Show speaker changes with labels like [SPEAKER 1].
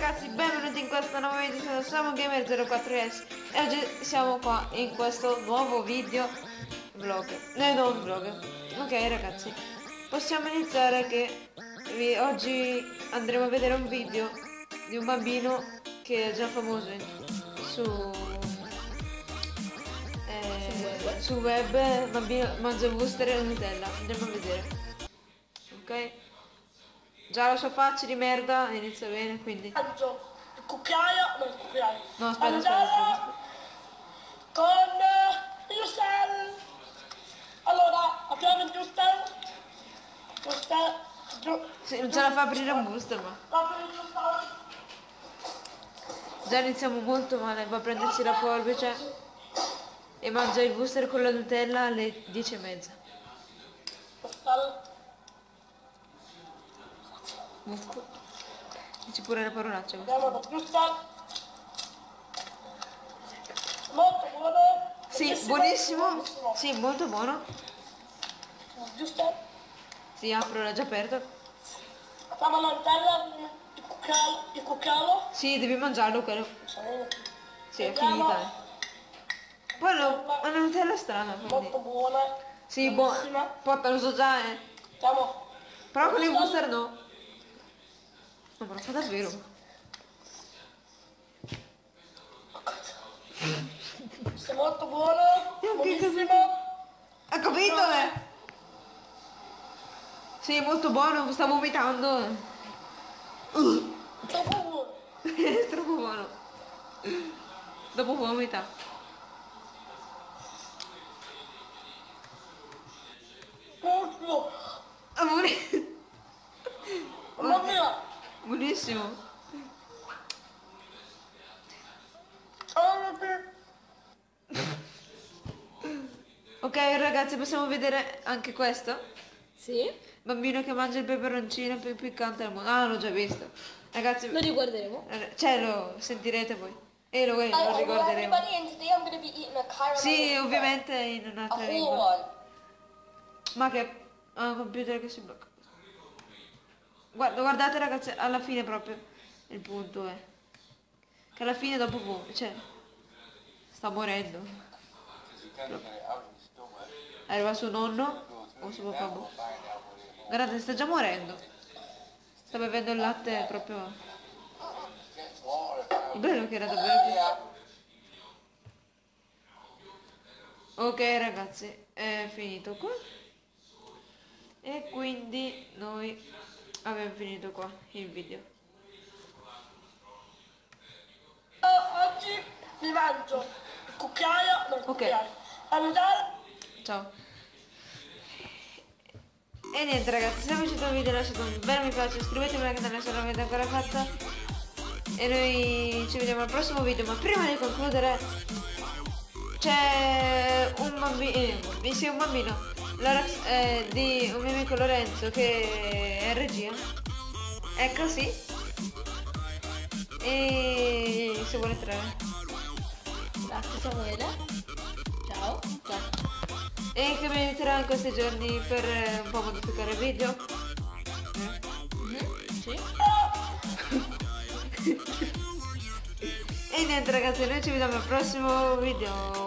[SPEAKER 1] ragazzi, benvenuti in questa nuova video, sono SamuGamer04S e oggi siamo qua in questo nuovo video vlog, non vlog. Ok ragazzi, possiamo iniziare che oggi andremo a vedere un video di un bambino che è già famoso su web, bambino mangia booster e Nutella, andiamo a vedere, ok? Già la sua faccia di merda inizia bene, quindi...
[SPEAKER 2] Mangio il cucchiaio, non il cucchiaio.
[SPEAKER 1] No, aspetta.
[SPEAKER 2] Con il Yusel. Allora, apriamo il Yusel.
[SPEAKER 1] Sì, non ce la fa aprire un booster, ma...
[SPEAKER 2] Apri il Yusel.
[SPEAKER 1] Già iniziamo molto male, va a prendersi la forbice e mangia il booster con la Nutella alle 10:30.
[SPEAKER 2] Yusel.
[SPEAKER 1] Dici pure la parolaccia.
[SPEAKER 2] Andiamo al Yusel. Molto buono.
[SPEAKER 1] Sì, buonissimo. Sì, molto buono.
[SPEAKER 2] Yusel.
[SPEAKER 1] Sì, apro, l'ha già aperto.
[SPEAKER 2] Apriamo la Nutella, il cucchiaio.
[SPEAKER 1] Sì, devi mangiarlo quello. Sì, è
[SPEAKER 2] Andiamo.
[SPEAKER 1] finita. Poi una Nutella strana, quindi...
[SPEAKER 2] Molto buona.
[SPEAKER 1] Sì, buona. Poi lo so già,
[SPEAKER 2] Andiamo.
[SPEAKER 1] Però con il booster no. No, ma lo fa davvero.
[SPEAKER 2] È molto buono. Buonissimo.
[SPEAKER 1] Ha capito, Sì, è molto buono, sta vomitando.
[SPEAKER 2] Troppo buono.
[SPEAKER 1] È troppo buono. Dopo vomita.
[SPEAKER 2] Buonissimo.
[SPEAKER 1] Amore.
[SPEAKER 2] Mamma mia.
[SPEAKER 1] Buonissimo. Ok ragazzi, possiamo vedere anche questo?
[SPEAKER 3] Sì.
[SPEAKER 1] Bambino che mangia il peperoncino più piccante del mondo. Ah, l'ho già visto. Ragazzi,
[SPEAKER 3] Lo riguarderemo.
[SPEAKER 1] cioè lo sentirete voi. E lo ricorderemo. Sì, ovviamente in un'altra lingua. Ma che ha un computer che si blocca. Guardate ragazzi, alla fine proprio il punto è che alla fine dopo cioè sta morendo. Arriva suo nonno o suo papà. Guardate, sta già morendo. Sta bevendo il latte proprio. Bello che era davvero. Ok ragazzi, è finito qua. E quindi noi abbiamo finito qua il video.
[SPEAKER 2] Oggi mi mangio il cucchiaio, non il cucchiaio. La Nutella.
[SPEAKER 1] Ciao. E niente ragazzi, se vi è piaciuto il video lasciate un bel mi piace, iscrivetevi al canale se non l'avete ancora fatto. E noi ci vediamo al prossimo video, ma prima di concludere c'è un bambino, di un mio amico Lorenzo che è in regia. Ecco sì. E se vuole entrare.
[SPEAKER 3] Grazie Samuele. Ciao. Ciao.
[SPEAKER 1] E che mi aiuterà in questi giorni per un po' modificare il video.
[SPEAKER 3] Sì.
[SPEAKER 1] E niente ragazzi, noi ci vediamo al prossimo video.